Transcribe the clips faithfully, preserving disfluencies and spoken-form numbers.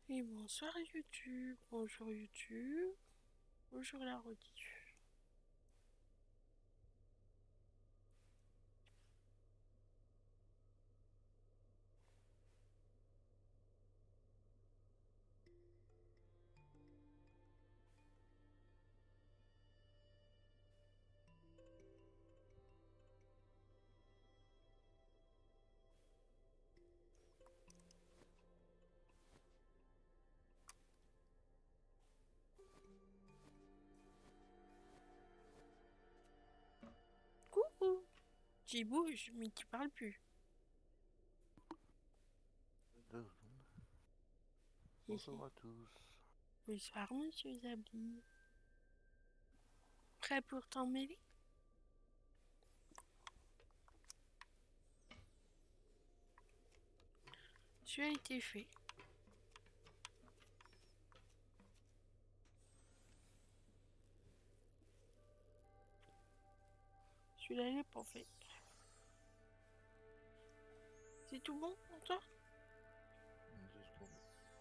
Et bonsoir YouTube, bonjour YouTube, bonjour la rediff. Coucou, tu bouges mais tu parles plus. Deux secondes. Bonjour à tous. Bonsoir monsieur Zabli. Prêt pour t'en mêler? Tu as été fait. Celui-là il est pas fait. C'est tout bon pour toi? Deux secondes.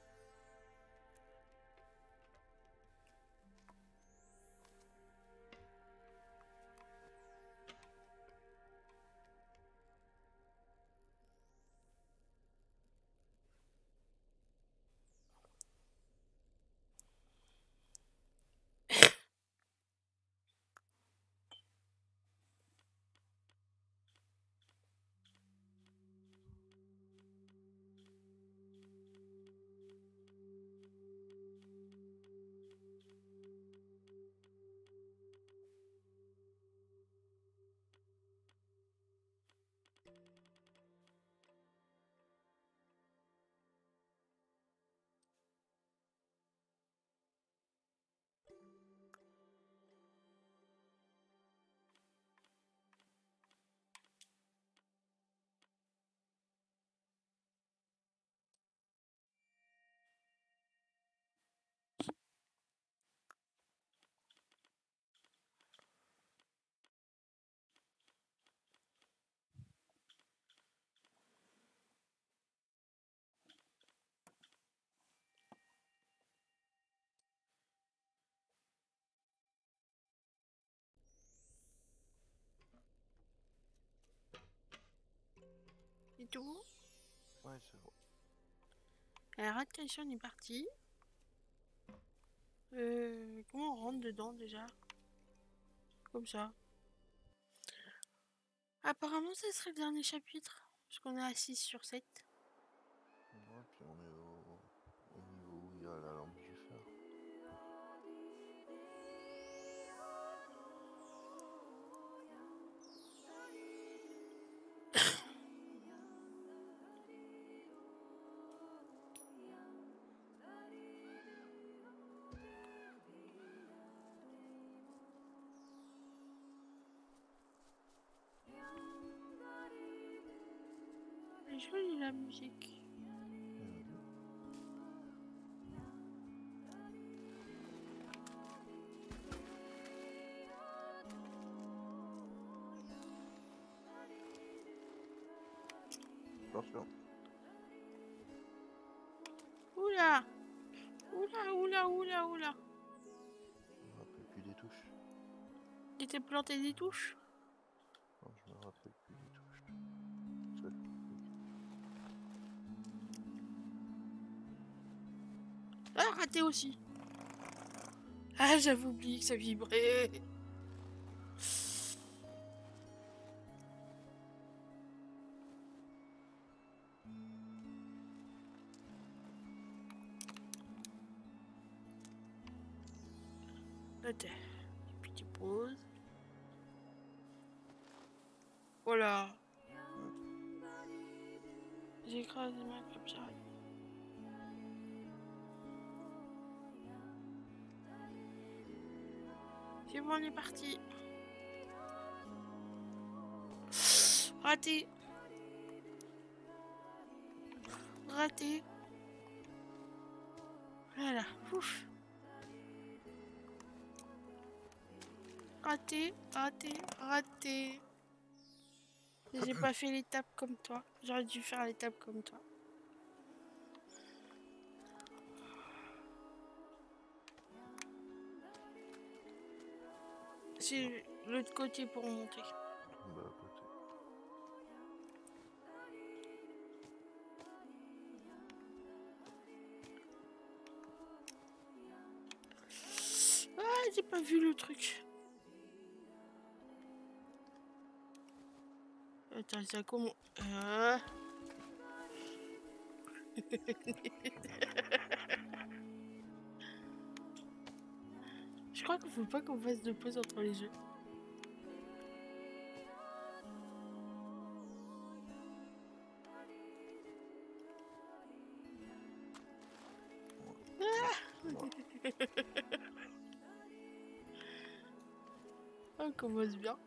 C'est tout bon? Ouais, c'est bon. Alors attention, on est parti. Euh, comment on rentre dedans déjà? Comme ça. Apparemment, ce serait le dernier chapitre. Parce qu'on est à six sur sept. Ouais, puis on est au, au niveau où il y a la lampe du fer. C'est joli la musique. Mhm. Attention. Oula! Oula, oula, oula, oula! Je me rappelle plus des touches. Il t'es planté des touches? Non, je me rappelle plus des touches. Ça, je me rappelle. Ah, raté aussi! Ah, j'avais oublié que ça vibrait! Attends, et puis tu poses. Voilà! Ouais. J'écrase les mains comme ça. C'est bon, on est parti! Raté! Raté! Voilà, ouf! Raté, raté, raté! J'ai pas fait l'étape comme toi. J'aurais dû faire l'étape comme toi. C'est l'autre côté pour monter. Bah, peut-être. Ah, j'ai pas vu le truc. Attends, ça comment... Euh... Je crois qu'il faut pas qu'on fasse de pause entre les jeux. On commence bien.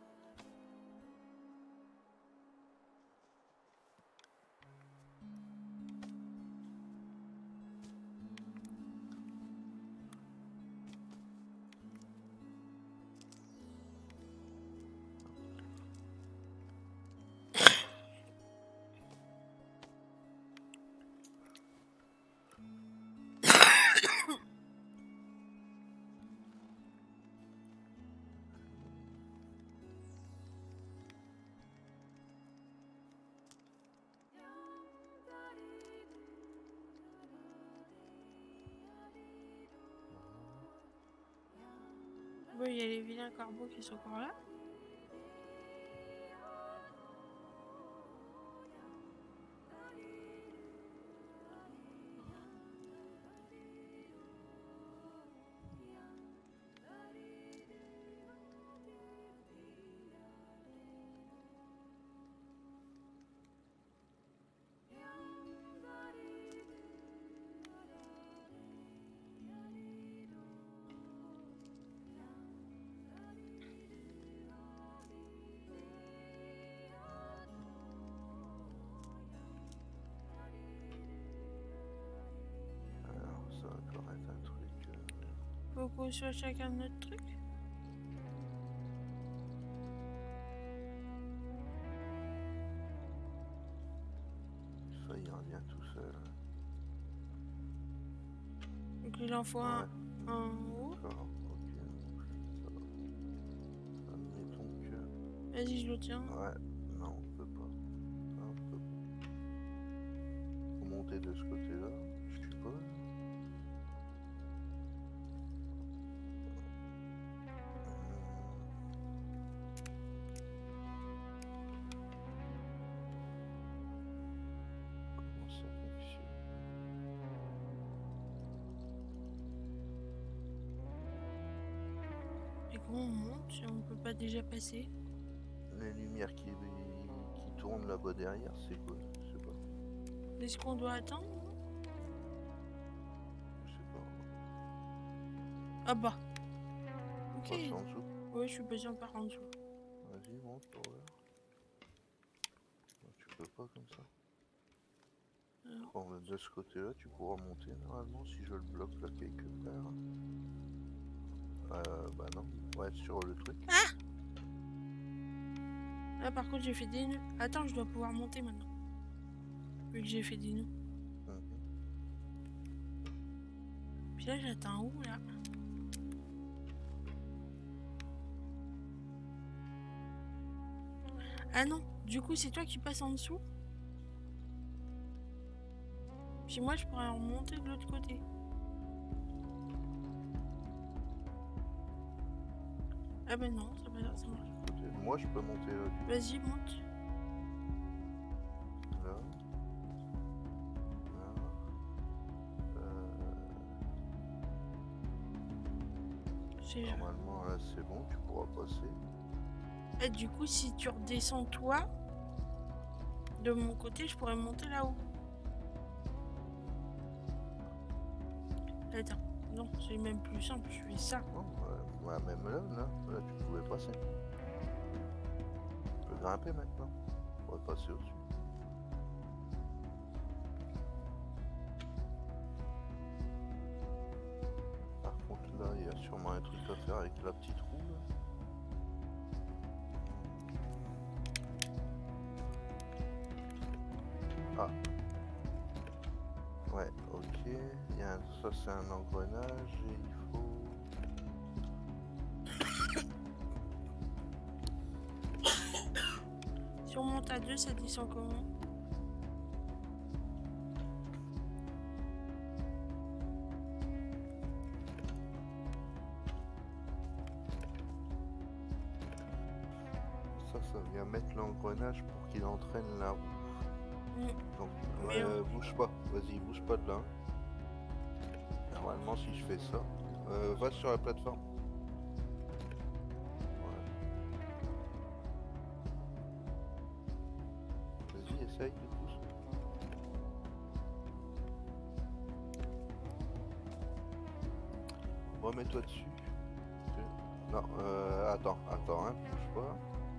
Bon, il y a les vilains corbeaux qui sont encore là. Alors, ça va encore être un truc. Euh... Faut qu'on soit chacun de notre truc. Ça, il revient tout seul. Donc il en faut Ouais. un, un en haut. D'accord, ok. Ça va. Admettons que. Vas-y, je le tiens. Ouais, non, on peut pas. Ça, on peut pas. Faut monter de ce côté-là, je suppose. Comment ça fonctionne? Et comment on monte si on peut pas déjà passer? Les lumières qui, qui tournent là-bas derrière, c'est quoi? Je sais pas. Est-ce qu'on doit attendre? Je sais pas. Ah bah. Ok. Passe en dessous. Oui, je suis besoin par en dessous. Vas-y, monte pour voir. Tu peux pas comme ça. Non. Bon, de ce côté-là, tu pourras monter normalement si je le bloque là quelque part. Euh, bah non. Ouais, sur le truc. Ah! Là, par contre, j'ai fait des nœuds. Attends, je dois pouvoir monter maintenant. Vu que j'ai fait des nœuds. Mm-hmm. Puis là, j'atteins où, là? Ah non, du coup, c'est toi qui passes en dessous? Puis moi, je pourrais remonter de l'autre côté. Ah ben non, ça va, ça marche. Moi, je peux monter là. Vas-y, monte. Là. Là. Euh... Normalement, là, c'est bon, tu pourras passer. Et du coup, si tu redescends toi, de mon côté, je pourrais monter là-haut. Attends, non, c'est même plus simple, je fais ça. Non, ouais, même là, là, là, tu pouvais passer. Tu peux grimper maintenant. Tu pourrais passer au-dessus. Par contre, là, il y a sûrement un truc à faire avec la petite roue. Là. Ah. Ouais, ok. Il y a un... Ça, c'est un engrenage et il faut... Si on monte à deux, ça descend comment? Ça, ça vient mettre l'engrenage pour qu'il entraîne la roue. Mm. Donc, Mais ouais, on- bouge pas. Vas-y, bouge pas de là. Normalement, si je fais ça, euh, va sur la plateforme. Ouais. Vas-y, essaye de pousser. Remets-toi dessus. Non, euh, attends, attends, hein, bouge pas.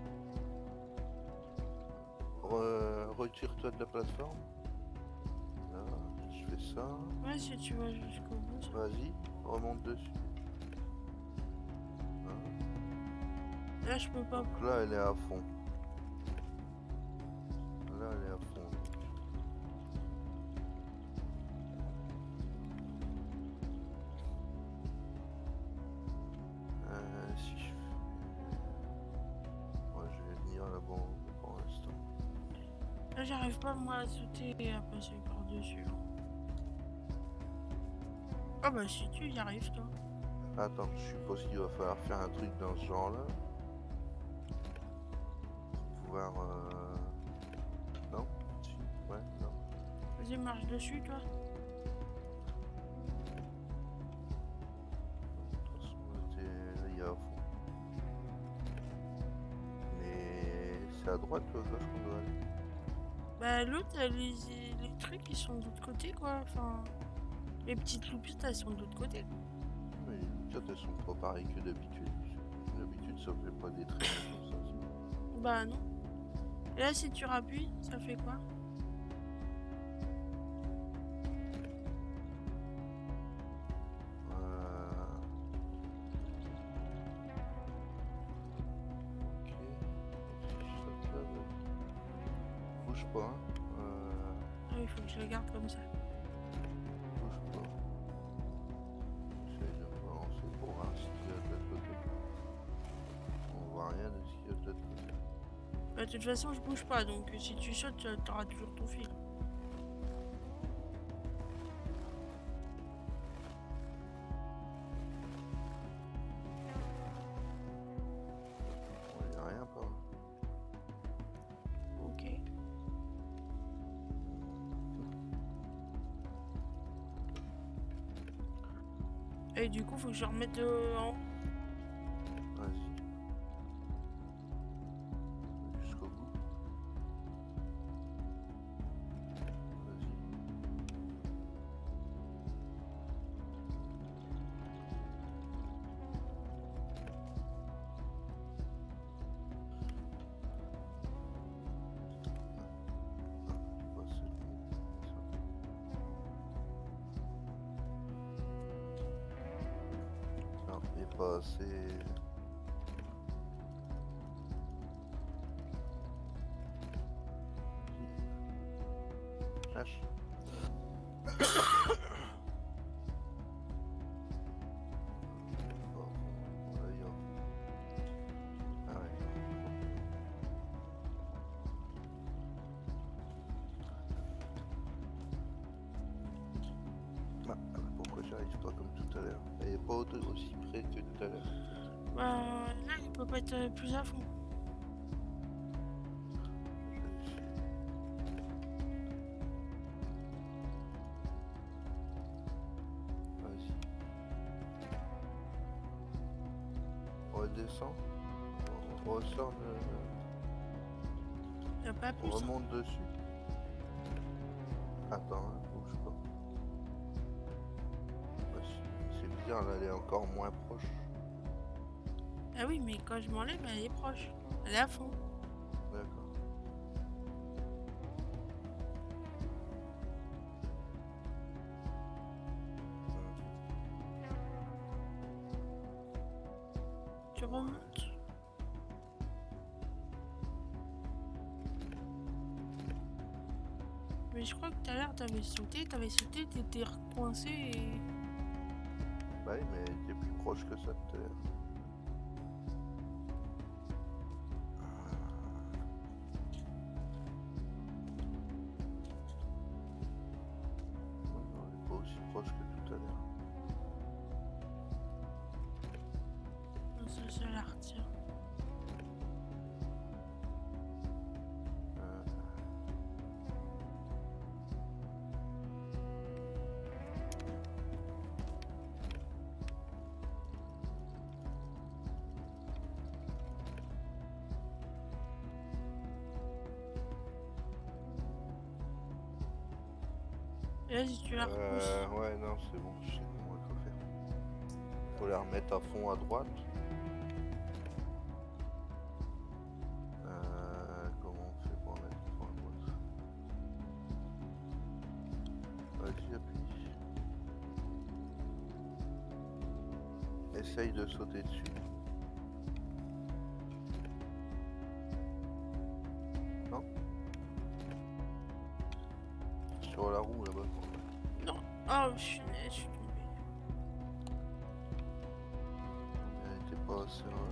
Re- Retire-toi de la plateforme. Là, je fais ça. Ouais, si tu vas jusqu'au bout. ça- Vas-y, remonte dessus. Hein. Là, je peux pas. Donc là, elle est à fond. Là, elle est à fond. Euh, si je... Ouais, je vais venir là-bas pour l'instant. Là, j'arrive pas moi à sauter et à passer par-dessus. Ah bah si tu y arrives toi. Attends, je suppose qu'il va falloir faire un truc dans ce genre-là. Pour pouvoir... Euh... Non? Si. Ouais, non. Vas-y, marche dessus toi. De toute façon, là, là, il y a à fond. Mais c'est à droite ou à gauche qu'on doit aller? Bah l'autre, les, les trucs ils sont de l'autre côté quoi. Enfin, les petites loupites elles sont de l'autre côté. Mais peut-être elles sont pas pareilles que d'habitude. D'habitude, ça fait pas des traînées comme ça. Bah non. Et là si tu rappuies, ça fait quoi? Euh... Ok. Si je saute là, ouais. Bouge pas. Hein. Euh... Ah, il faut que je le garde comme ça. Bouge pas. J'essaie de me balancer pour voir ce qu'il y a de l'autre côté. On voit rien de ce qu'il y a de l'autre côté. Bah de toute façon je bouge pas donc si tu sautes t'auras toujours ton fil. Il n'y a rien par là. Ok. Et du coup faut que je remette euh, en haut. Vas-y. Jusqu'au bout. Vas-y. Bah, c'est bon. Ça. Non, il est pas assez. Lâche. Oh, là, il y a- Ah ouais. Ah, pourquoi j'arrive pas comme tout à l'heure? Elle est pas au- aussi près que tout à l'heure. Bah là il peut pas être euh, plus à fond. Je vérifie. Vas-y. Redescends. On ressort de... Y a pas On plus. hein. remonte dessus. Attends, hein, bouge pas. Bah, c'est- c'est bizarre, là, elle est encore moins proche. Ah oui mais quand je m'enlève elle est proche. Elle est à fond. D'accord. Tu remontes. Mais je crois que tout à l'heure t'avais sauté, t'avais sauté, t'étais recoincé et... Bah oui, mais elle était plus proche que ça tout à l'heure. ça la retire. Euh... Vas-y, tu la repousses. Euh, ouais, non, c'est bon, je sais comment il faut faire. Faut la remettre à fond à droite. Euh, comment on fait pour mettre à fond à droite? Vas-y, appuie. Essaye de sauter dessus. Non? Sur la roue là-bas. Non. Oh, je suis, je suis tombée. Elle était pas assez. Euh...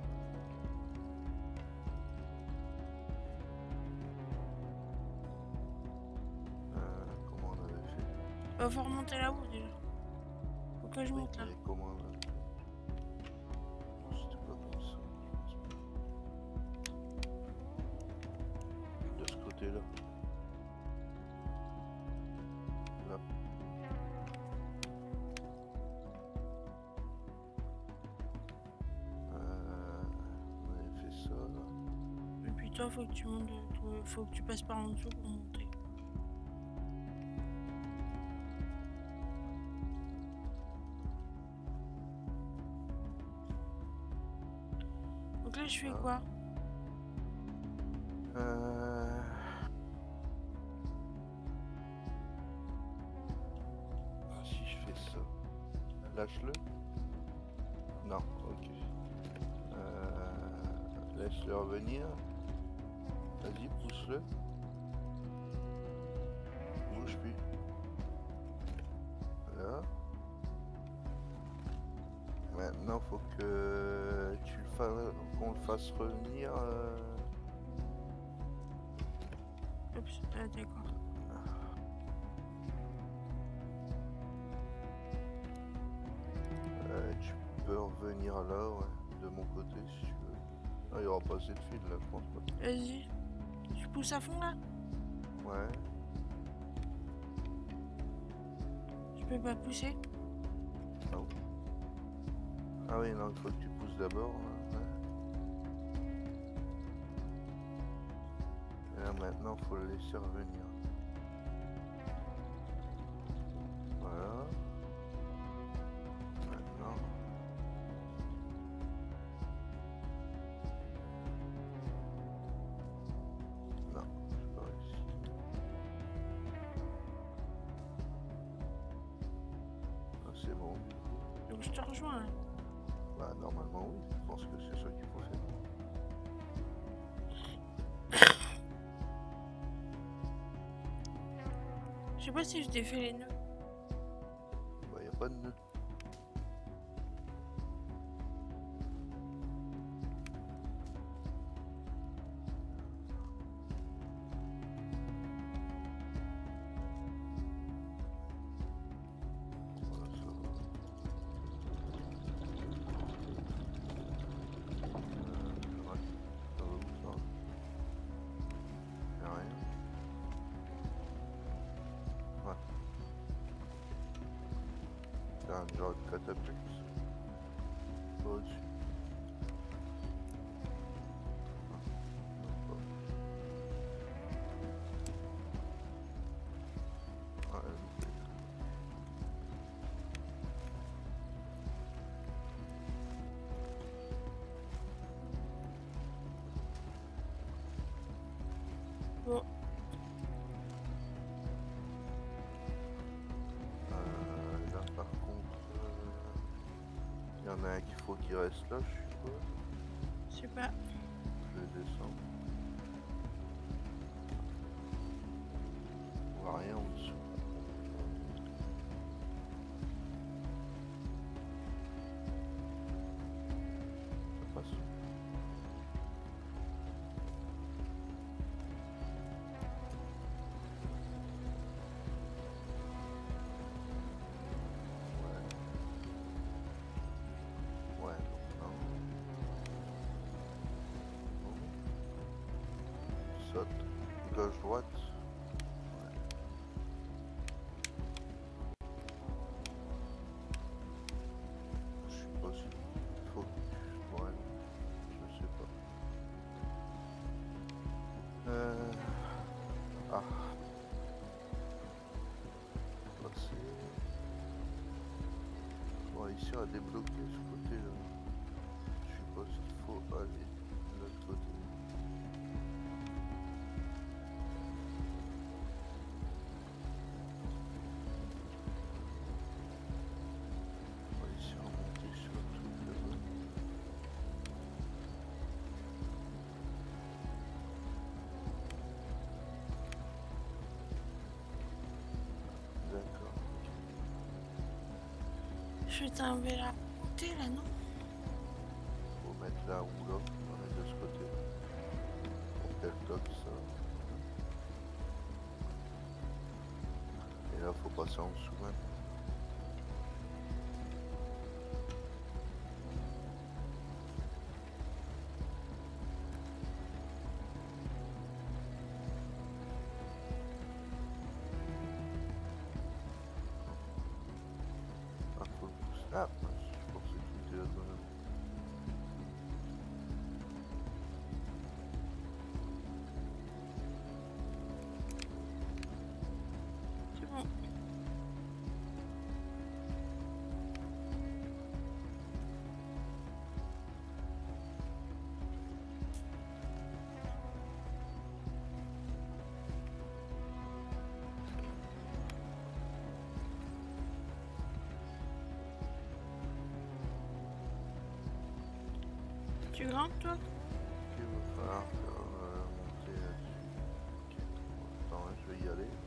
Euh, comment on avait fait? Oh, faut remonter là-haut déjà. Faut que je Oui, monte là. mais comment on avait fait? Non, c'était pas comme ça. De ce côté-là. Là. Euh, on avait fait ça là. Et puis toi, faut que tu montes, de- faut que tu passes par en dessous pour monter. Donc là, je fais Ah. quoi? Euh... Ah, si je fais ça, lâche-le. Non, ok. Euh... Laisse-le revenir. Vas-y, pousse-le. Bouge plus. Voilà. Maintenant, faut que tu le fasses, qu'on le fasse revenir. Euh... Oups, ah, d'accord. Euh, tu peux revenir là, ouais, de mon côté si tu veux. Ah, il y aura pas assez de fil là, je pense pas. Vas-y. Tu pousses à fond là? Ouais. Je peux pas pousser? Non. Ah oui, non, il faut que tu pousses d'abord. Ouais. Et là maintenant, faut le laisser revenir. Voilà. Maintenant. Non, j'ai pas réussi. Ah, c'est bon. Donc je te rejoins là. Bah normalement oui, je pense que c'est ça qu'il faut faire. Je sais pas si je t'ai fait les nœuds. Bah y a pas de nœud. Voilà, ça va. Euh, ouais. Ça va où ça? Y'a rien. Ouais. C'est un genre de catapulte. Pas au-dessus. Non, pas. Ouais, loupé. Bon, Euh, là par contre, il y en a un qu'il faut qu'il reste là, je suppose. je sais pas. Je vais descendre. On voit rien en dessous. Ça passe. Ouais. Ouais, donc non. saute. Gauche-droite. Ouais. Je sais pas si il faut. Ouais. Je sais pas. Euh... Ah. Passer. On va réussir à débloquer ce côté-là. Je suppose qu'il faut aller de l'autre côté. On va réussir à monter sur le truc là-bas. D'accord. Je t'envoie la montée là, non? Faut mettre la roue là, on est de ce côté. Pour qu'elle toque ça. Et là faut passer en dessous maintenant. Ah, faut le pousser. Ah, je pensais qu'il était là quand même. C'est bon. Tu grimpes toi? Ok, il va falloir faire, euh, monter là-dessus. Ok. Attends, hein, je vais y aller.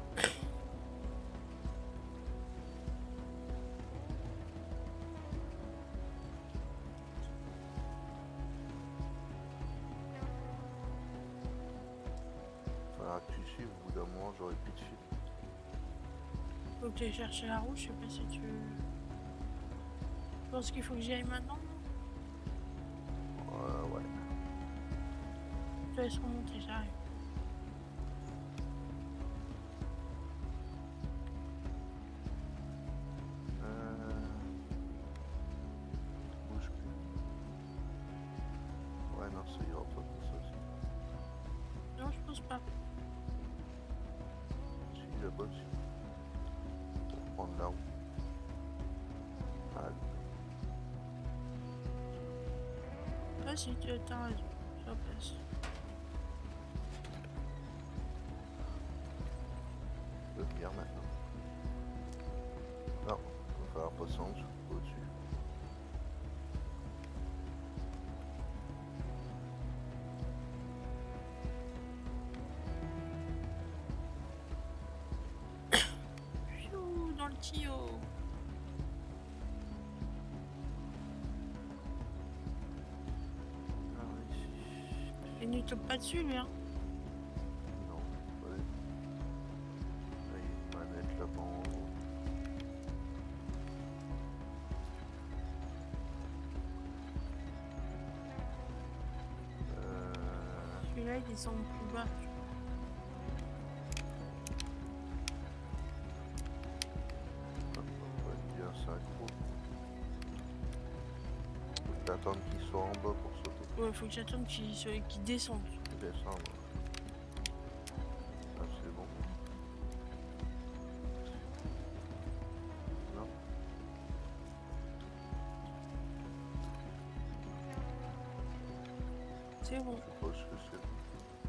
Il va falloir que tu suives, au bout d'un moment j'aurai plus de fil. Faut que tu ailles chercher la roue, je sais pas si tu... Je pense qu'il faut que j'y aille maintenant, non? Euh, ouais. Je te laisse remonter, j'arrive. Euh... Bouge plus. Ouais, non, ça ira pas pour ça aussi. Non, je pense pas. Si, là-bas aussi. Pour prendre la roue. Ah, Ah si, tu as raison. Ça passe. je peux venir maintenant. Non, il va falloir passer en dessous, au-dessus. Pfiou, dans le tuyau. Ah, ici. Il ne tombe pas dessus, lui, hein. Non, ouais. Là, il y a une manette là-bas en haut. Euh... Celui-là, il descend plus bas. On va dire synchro. Faut t'attendre qu'il soit en bas pour sauter. Ouais, faut que j'attende qu'il soit... qu'il descende. Descendre. Ah, c'est bon. Non. C'est bon. Je suppose que c'est bon.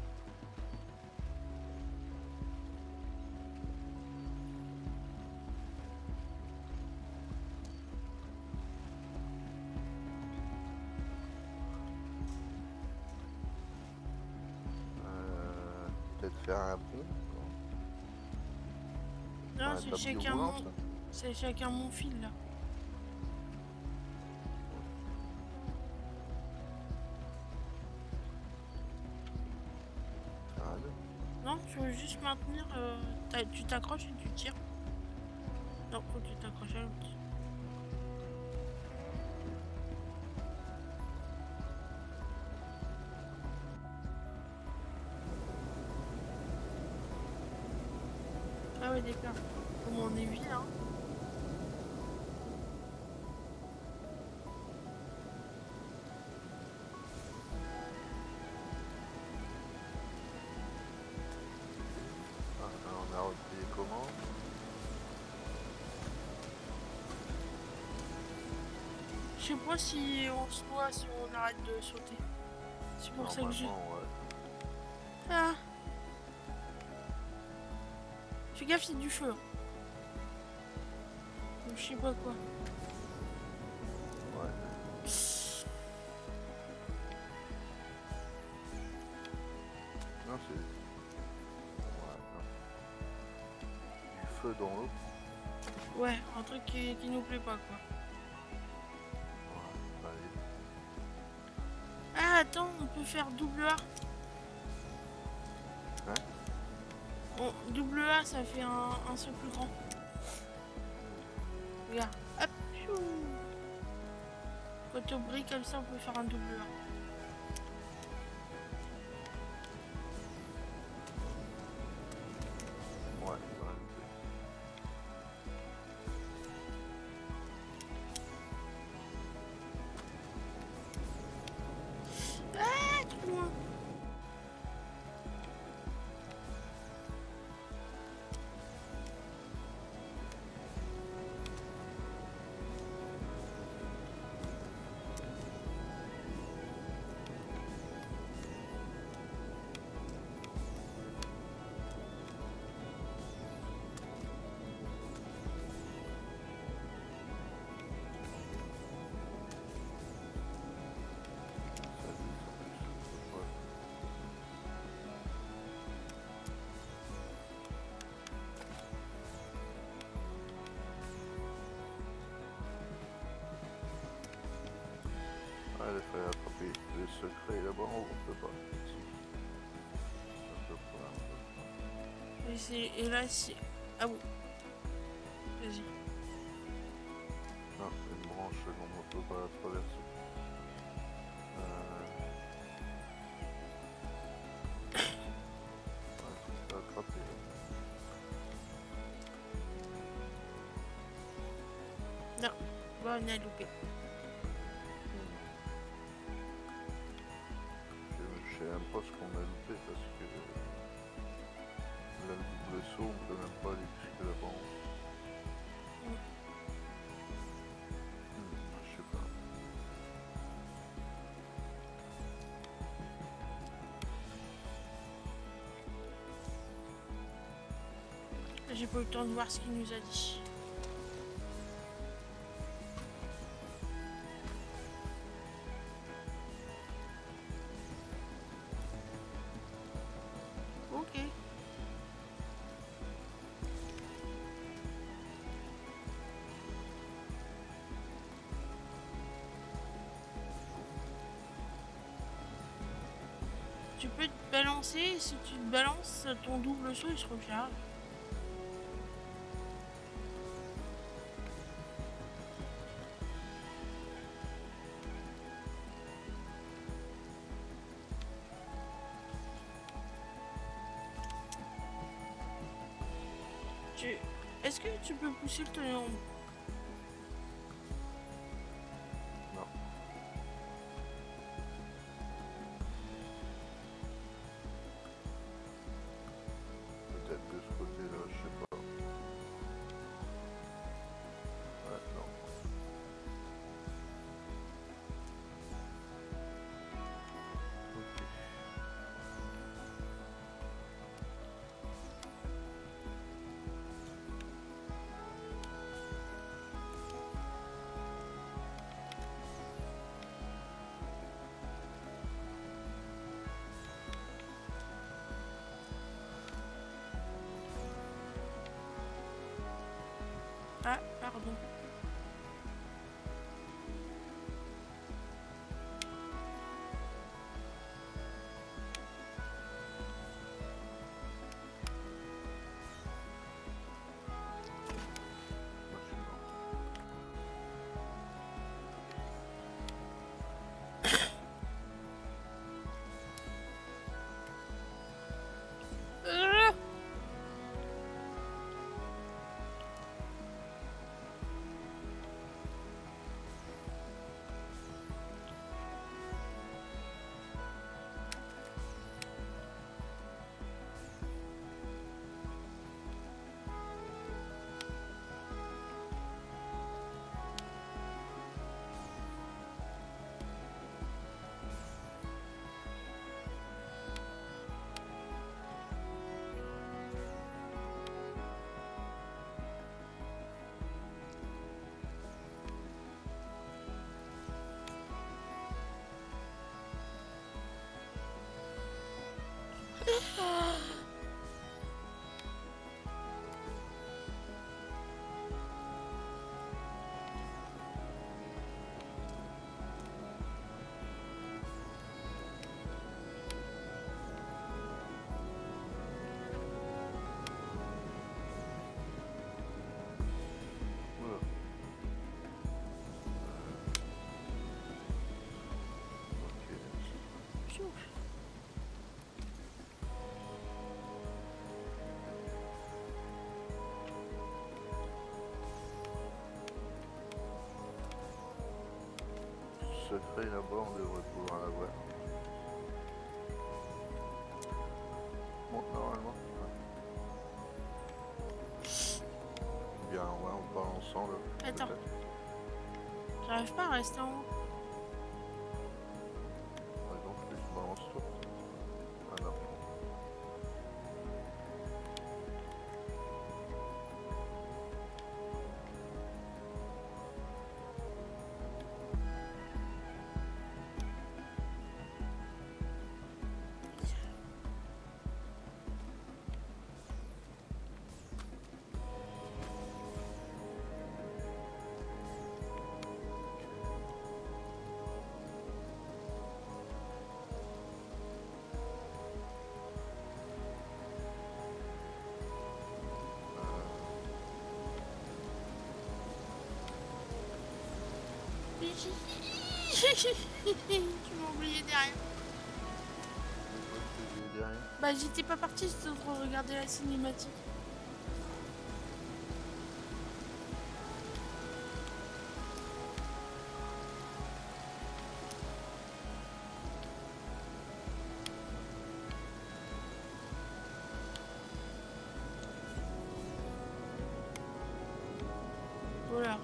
Euh, Peut-être faire un pont. Non, Un c'est tapis chacun roulant, mon... ça. C'est chacun mon fil, là. Faire un nœud. Non, tu veux juste maintenir... euh, t'as- tu t'accroches et tu tires. Non, faut que tu t'accroches à l'autre. ouais, d'accord. Comme on est ville, hein. Ah, on a replié comment? Je sais pas si on se noie si on arrête de sauter. C'est pour ça que je... Normalement, ouais. Ah. Fais gaffe, il y a du feu. Ou je sais pas quoi. Ouais. Non, c'est... Ouais, non. Du feu dans l'eau. Ouais, un truc qui, qui nous plaît pas, quoi. Ouais, allez. Ah, attends, on peut faire double A. Hein? On, double A, ça fait un, un saut plus grand. Regarde. Hop. Chou. Quand on brille comme ça, on peut faire un double A. Ouais, ouais. Ah, trop loin. Ouais, il fallait attraper le secret là-bas, on peut pas. Si. On peut pas, on peut pas. Et, c'est- et là, c'est... Ah oui. Vas-y. Non, c'est une branche dont on ne peut pas la traverser. Euh... Ouais, c'est pas attrapé. Non. Bon, on a loupé. Je sais même pas ce qu'on a loupé parce que là, le double saut, on peut même pas aller jusque là-bas. Mm. Hmm, je sais pas. J'ai pas eu le temps de voir ce qu'il nous a dit. Ok. Tu peux te balancer, et si tu te balances, ton double saut il se recharge. Tu... Est-ce que tu peux pousser le ton... Non. Peut-être de ce côté-là, je sais pas. Ouais, non. Ok. Ah, pardon. Moi, je suis mort. Euh secret là-bas, on devrait pouvoir l'avoir. Bon, normalement. Bien, ouais, on part ensemble. Attends. J'arrive pas à rester en haut. Par exemple, je balance tout. Ah non. Tu m'as oublié derrière. Bah j'étais pas partie, j'étais en train de regarder la cinématique. Voilà.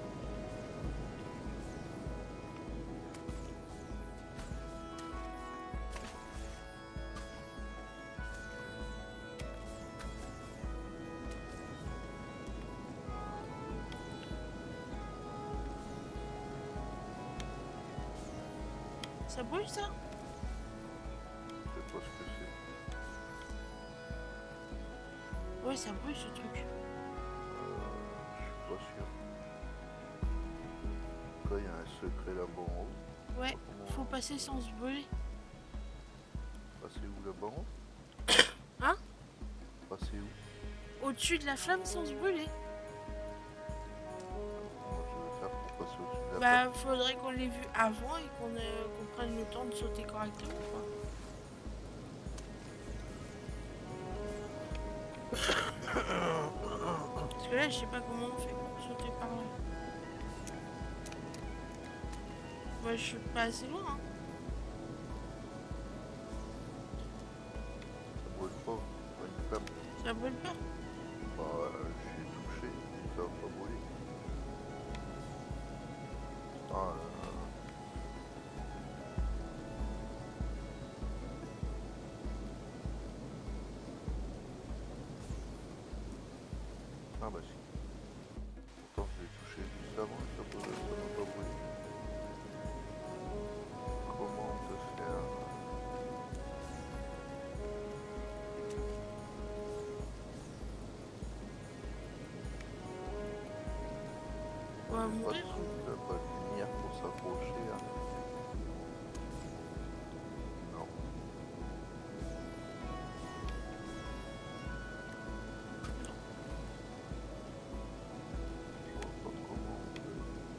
Ça bouge ça? Je sais pas ce que c'est. Ouais, ça bouge ce truc. Euh, je suis pas sûr. Là, il y a un secret là-bas en haut. Ouais, faut passer sans se brûler. Passer où là-bas en haut? Hein? Passer où? Au-dessus de la flamme sans se brûler. Comment je vais faire pour passer au-dessus de la Bah, flamme? faudrait qu'on l'ait vu avant et qu'on euh, qu'on prenne le temps de sauter correctement, quoi. Parce que là, je sais pas comment on fait pour sauter par là. Moi, je suis pas assez loin, hein. Ça brûle pas, pas une flamme. Ça brûle pas? Bah, euh, je suis touché, ça va pas brûler. Ah, euh... ah bah si. Pourtant, je l'ai touché juste avant et ça peut- ça n'a pas brûlé. Comment on peut faire? On va Pas mourir. de, pas de lumière pour s'approcher. Hein. Non. Je vois pas comment on peut.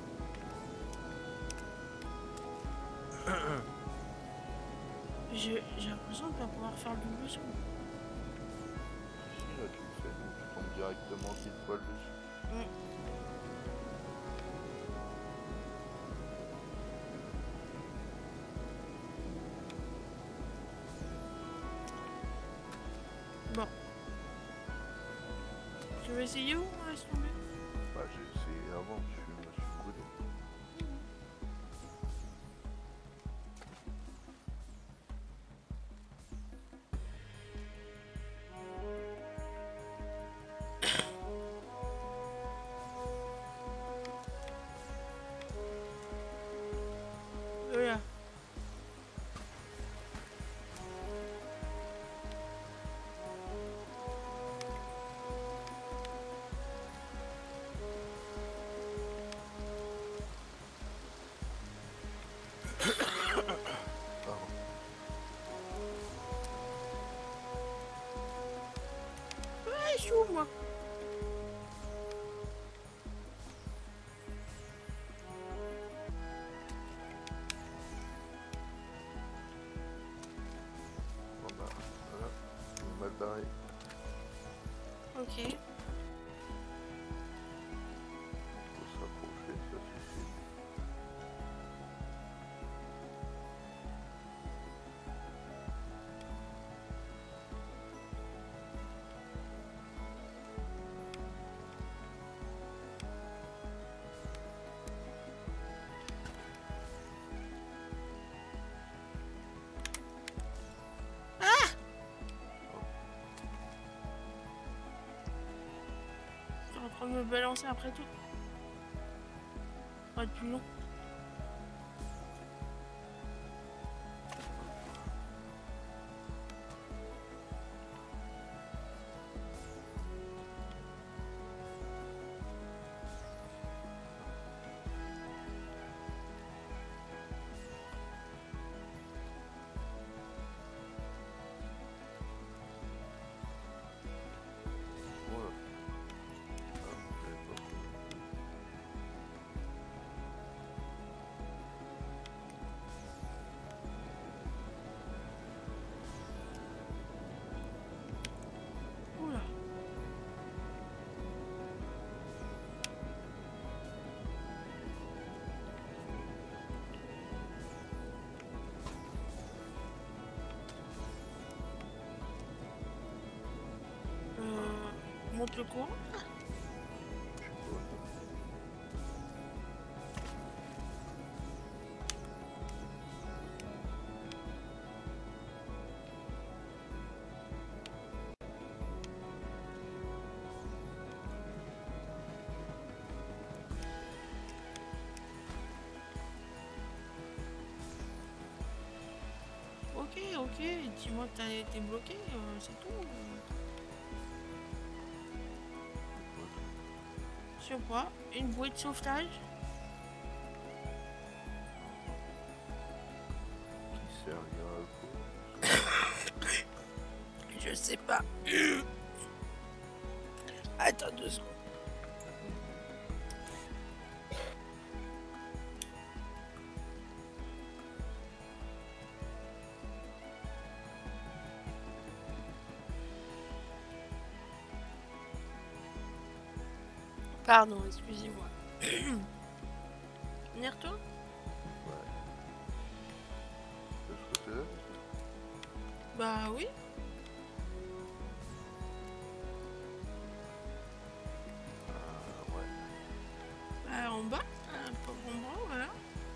Je- J'ai l'impression de pas pouvoir faire le double saut. Si, là tu le fais, donc tu tombes directement pile poil dessus. Mm. Bon. Tu veux essayer ou on laisse tomber? Bah j'ai essayé avant, je suis- me suis brûlé. Voilà. Pardon. Ouais, je suis où, moi? Bon bah voilà, une mal barré. Ok. Faut s'approcher, ça suffit. On me balancer après tout. Ça va être plus long. Monte le courant. Ok, ok, dis-moi que t'as été bloqué, euh, c'est tout. Sur quoi? Une bouée de sauvetage? Qui servira à quoi? Je sais pas. Attends deux secondes. Pardon, excusez-moi. On y retourne? Ouais. De ce côté-là? Bah oui. Ah ouais. Bah en bas, un pauvre endroit, voilà.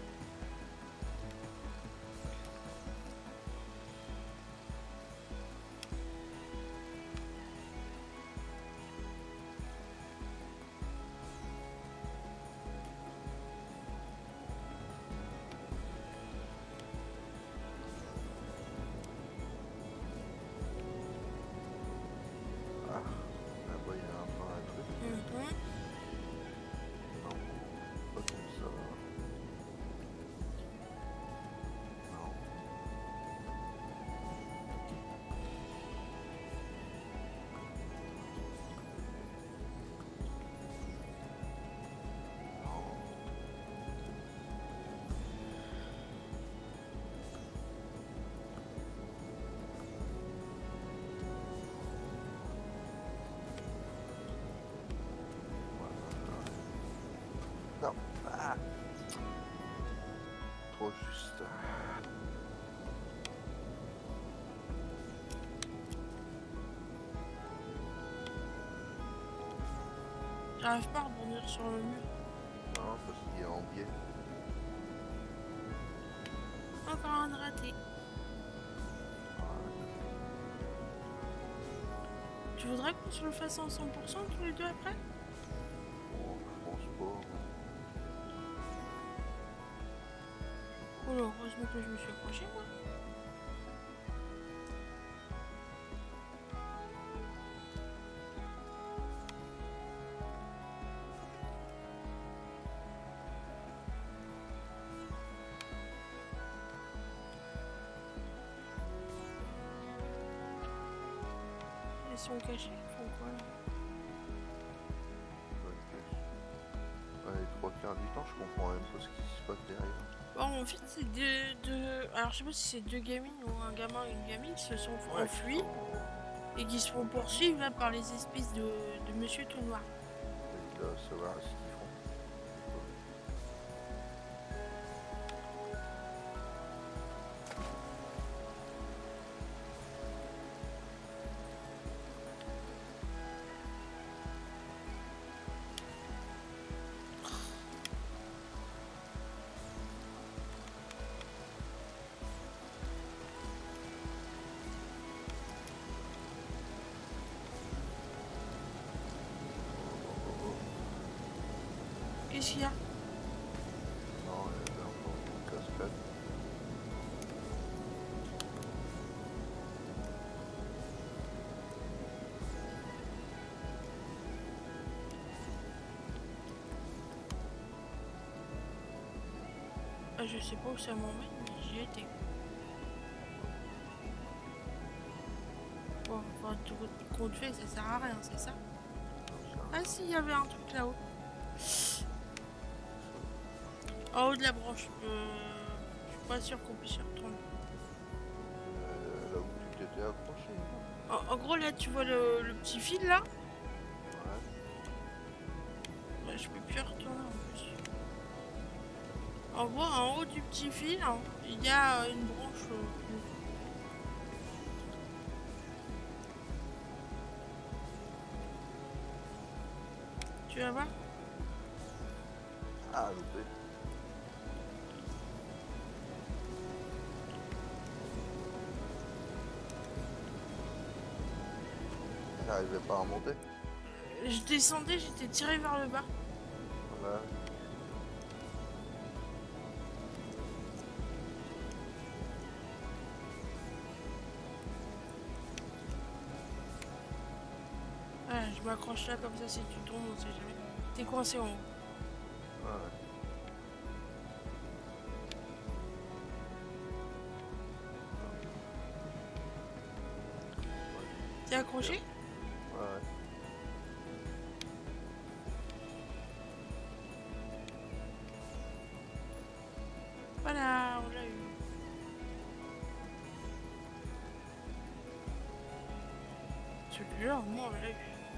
Non. Ah. Trop juste. J'arrive pas à rebondir sur le mur. Non, parce qu'il est en biais. Encore un raté. Tu voudrais qu'on se le fasse en cent pour cent tous les deux après? Bon, je pense pas. Oh là, heureusement que je me suis accroché moi. Ils sont cachés, ils font quoi là? Ouais, les trois quarts du temps, je comprends même pas ce qui se passe derrière. Bon, en fait, c'est deux, deux... Alors, je sais pas si c'est deux gamines ou un gamin et une gamine qui se sont ouais, enfuis et qui se font poursuivre là par les espèces de, de monsieur tout noir. Il doit savoir ce qu'ils font. Qu'est-ce qu'il y a? Non, il y avait encore une cascade. Ah, je sais pas où ça m'emmène, mais j'y étais. Bon, enfin, tout compte fait, ça sert à rien, c'est ça? Ah si, il y avait un truc là-haut. En haut de la branche. Euh, je suis pas sûr qu'on puisse y retourner. Euh, là où tu t'étais accroché. En, en gros, là, tu vois le, le petit fil là? Ouais. Ouais, je peux plus y retourner en plus. En gros, en haut du petit fil, hein, il y a une branche. Euh, tu vas voir? Ah, loupé. J'arrivais pas à monter. Je descendais, j'étais tiré vers le bas. Voilà. Voilà, je m'accroche là comme ça si tu tombes, on sait jamais. T'es coincé en haut. Ouais. T'es accroché? Ouais. Voilà, on l'a eu. Celui-là, au moins, on l'a eu.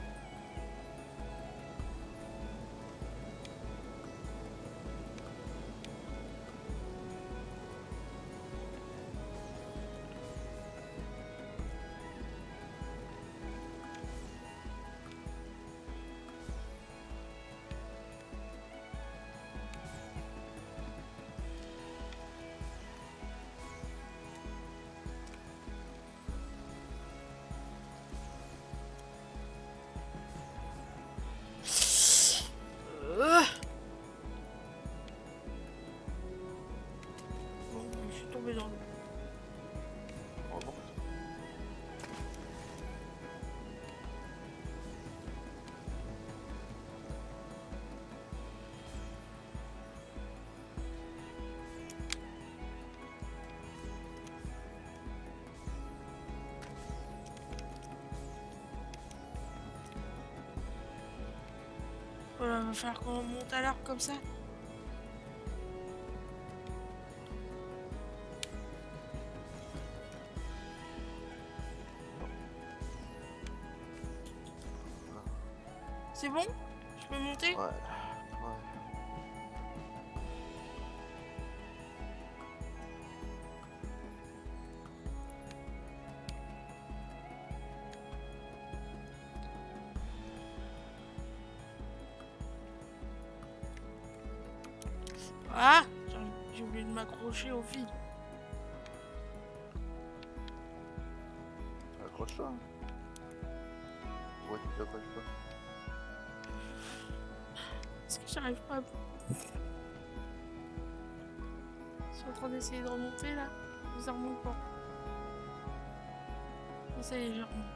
Euh. Bon, je suis tombé dans le... Oh bon. Voilà, va falloir qu'on monte à l'arbre comme ça. C'est bon? Je peux monter? Ouais. Ouais. Ah! J'ai oublié de m'accrocher au fil. Accroche-toi. Ouais, tu t'accroches pas. Est-ce que j'arrive pas à... Je suis en train d'essayer de remonter là. Mais ça remonte pas. Et ça y est, je remonte.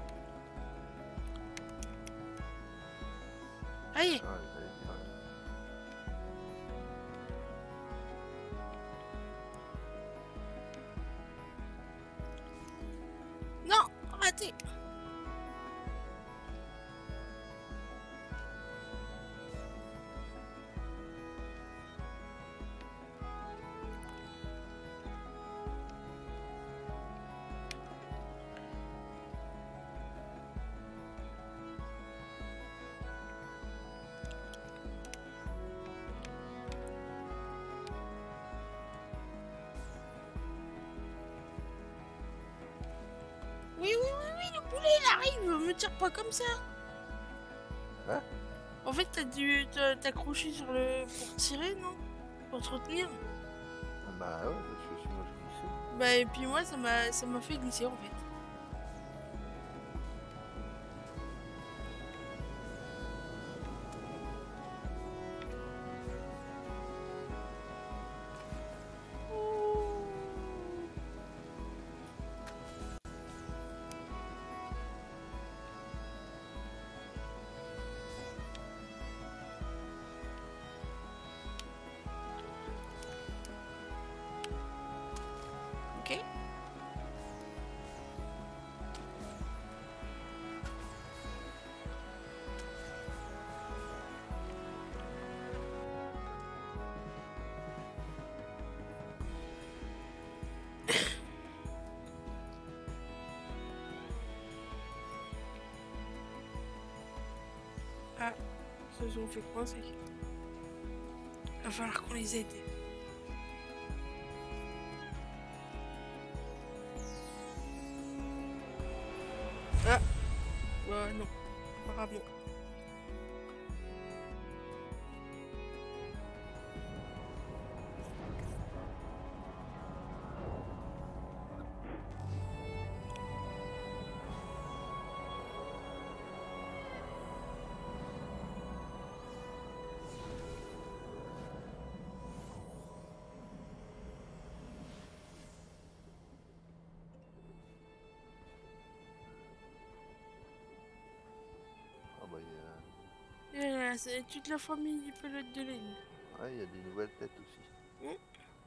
Aïe! Ah, il fallait dire. Non! Raté! Oui, oui, oui, oui, le poulet il arrive! Me tire pas comme ça! Hein? En fait, t'as dû t'accrocher sur le... pour tirer, non? Pour te retenir? Bah ouais, je suis moi je glissais. Bah et puis moi, ça m'a ça m'a fait glisser en fait. Ah, ils se sont fait coincer. Va falloir qu'on les aide. Ah, bah non, apparemment. Ah bah il y a... Et là, c'est toute la famille du pilote de laine. Ouais, il y a des nouvelles têtes aussi. Mmh.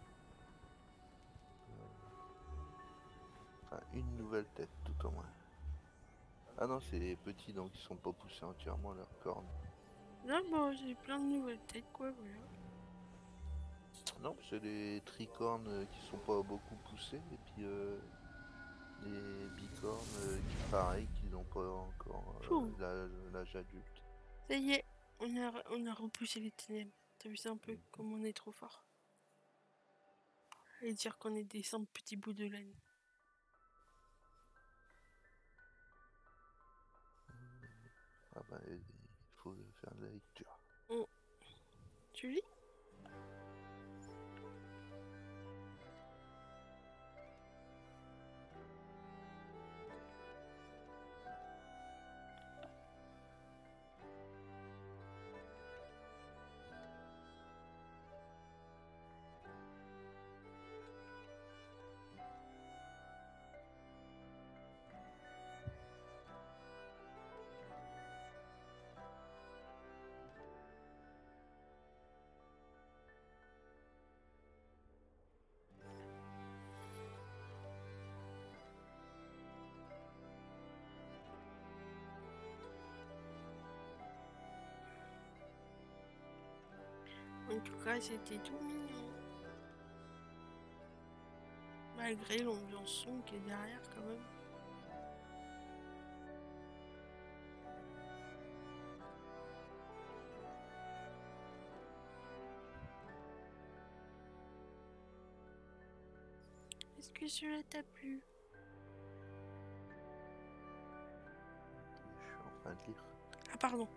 Enfin, une nouvelle tête tout au moins. Ah non, c'est les petits donc ils sont pas poussés entièrement leurs cornes. Là, bon, j'ai plein de nouvelles têtes, quoi, voilà. Non, c'est les tricornes qui sont pas beaucoup poussés et puis euh, les bicornes euh, qui pareil, qui n'ont pas encore euh, l'âge adulte. Ça y est, on a, on a repoussé les ténèbres. T'as vu ça un peu, mmh. Comme on est trop fort. Et dire qu'on est des simples petits bouts de laine. Ah bah, il faut faire de la lecture. Mmh. Tu lis ? En tout cas, c'était tout mignon. Malgré l'ambiance son qui est derrière quand même. Est-ce que cela t'a plu? Je suis en train de lire. Ah pardon.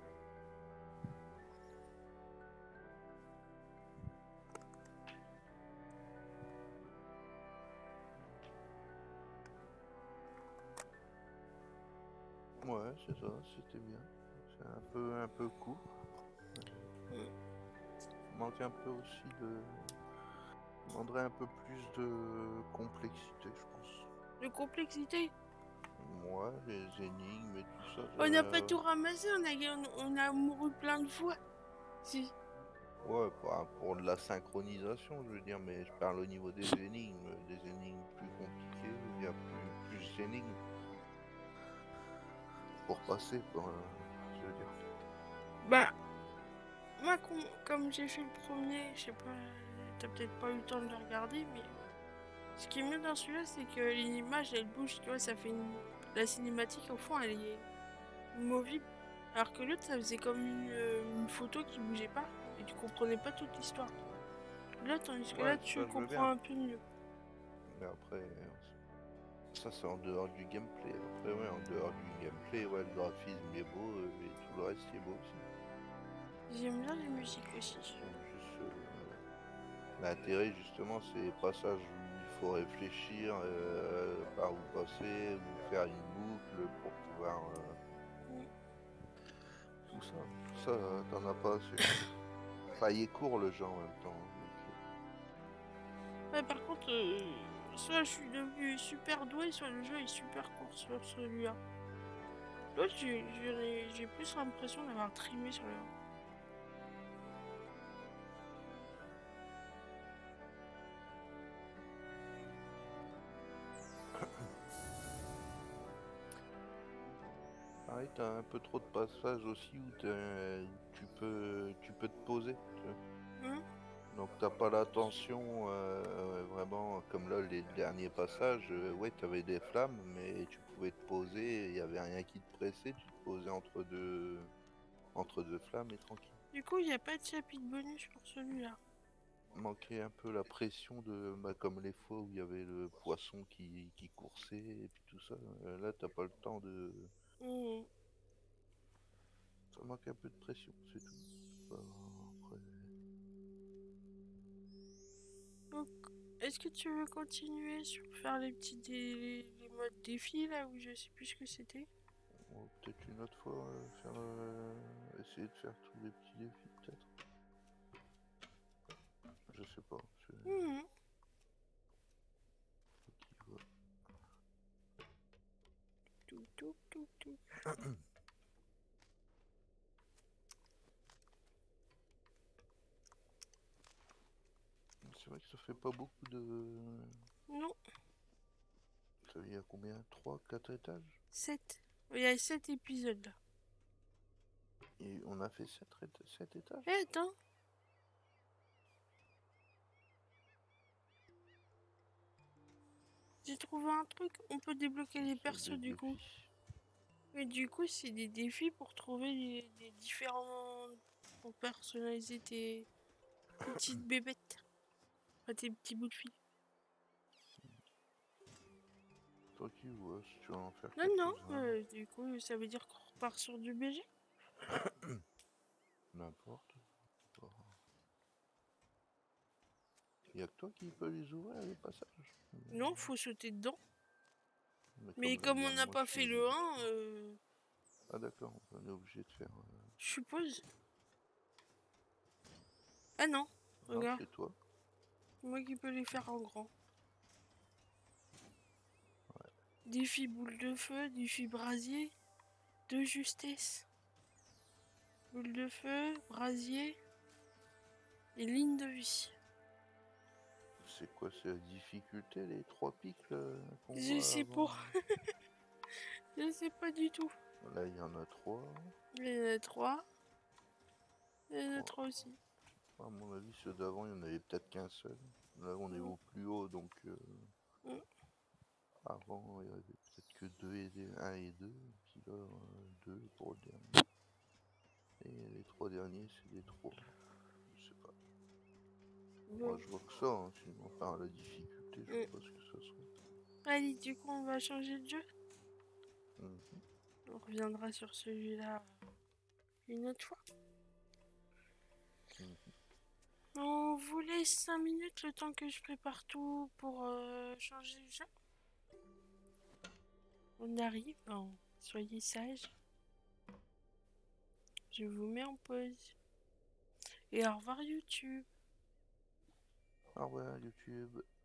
Ouais, c'est ça, c'était bien. C'est un peu, un peu court. Mmh. Il manque un peu aussi de... Il demanderait un peu plus de complexité, je pense. De complexité? Ouais, les énigmes et tout ça. On n'a euh... pas tout ramassé, on a, on a mouru plein de fois. Si. Ouais, pour, pour de la synchronisation, je veux dire, mais je parle au niveau des énigmes. Des énigmes plus compliquées, il y a plus, plus d'énigmes. Pour passer, quoi, je veux dire. Bah, moi, com comme j'ai fait le premier, je sais pas, t'as peut-être pas eu le temps de le regarder, mais ce qui est mieux dans celui-là, c'est que l'image, elle bouge, tu vois, ça fait une... La cinématique, au fond, elle est movible. Alors que l'autre, ça faisait comme une, euh, une photo qui bougeait pas, et tu comprenais pas toute l'histoire. Là, tandis que Ouais, là, tu comprends un peu mieux. Mais après, ça c'est en dehors du gameplay. Après, ouais, en dehors du gameplay, ouais, le graphisme est beau euh, et tout le reste est beau aussi. J'aime bien les musiques aussi. Juste, euh, l'intérêt, justement, c'est les passages où il faut réfléchir euh, par où passer, ou faire une boucle pour pouvoir. Euh, mm. Tout ça. Tout ça, t'en as pas assez. Enfin, il est court le jeu en même temps. Ouais, par contre, euh, soit je suis devenu super doué, soit le jeu est super court sur celui-là. L'autre, j'ai plus l'impression d'avoir trimé sur le... Pareil, t'as un peu trop de passages aussi où, où tu peux tu peux te poser. Tu vois. Mmh. Donc t'as pas l'attention euh, vraiment comme là les derniers passages, euh, ouais t'avais des flammes mais tu pouvais te poser, il y avait rien qui te pressait, tu te posais entre deux entre deux flammes et tranquille. Du coup, il n'y a pas de chapitre bonus pour celui-là. Manquait un peu la pression de bah, comme les fois où il y avait le poisson qui, qui coursait et puis tout ça. Euh, là, t'as pas le temps de. Mmh. Ça manque un peu de pression, c'est tout. Bah, après... Donc, est-ce que tu veux continuer sur faire les petits dé... les modes défi là où je sais plus ce que c'était? On va peut-être une autre fois euh, faire euh, essayer de faire tous les petits défis peut-être. Je sais pas. C'est... Mmh. Tout, tout, tout, tout. C'est vrai que ça fait pas beaucoup de... Non. Ça y a combien? Trois, quatre étages? sept. Il y a sept épisodes là. Et on a fait sept étages? Eh, attends. J'ai trouvé un truc. On peut débloquer les persos du coup. Et du coup, c'est des défis pour trouver des, des différents... pour personnaliser tes petites bébêtes. Enfin, tes petits bouts de fil. Toi qui vois, si tu vas en faire Non, non, quelques-uns. euh, du coup, ça veut dire qu'on repart sur du B G. N'importe. Il y a que toi qui peux les ouvrir, les passages? Non, faut sauter dedans. Mais, Mais comme, comme là, on n'a moi, pas je suis fait le obligé. un, euh, Ah d'accord, on est obligé de faire... Euh... je suppose. Ah non, Non, regarde. c'est toi. C'est moi qui peux les faire en grand. Ouais. Défi boule de feu, défi brasier, de justesse. Boule de feu, brasier et ligne de vie. C'est quoi, c'est la difficulté, les trois pics là, qu'on Je voit sais avant? pas. Je sais pas du tout. Là, il y en a trois. Il y en a trois. Il y en a trois aussi. À mon avis, ceux d'avant, il y en avait peut-être qu'un seul. Là, on est Mm. au plus haut, donc... Euh... Mm. Avant, il y avait peut-être que deux et deux, un et deux. Et puis là, euh, deux pour le dernier. Et les trois derniers, c'est des trois. Je sais pas. Bon. Moi, je vois que ça, hein, sinon, par la difficulté, je Mm. sais pas ce que ça serait. Allez, du coup, on va changer de jeu. Mmh. On reviendra sur celui-là une autre fois. Mmh. On vous laisse cinq minutes le temps que je prépare tout pour euh, changer de jeu. On arrive, bon, soyez sages. Je vous mets en pause. Et au revoir YouTube. Au revoir YouTube.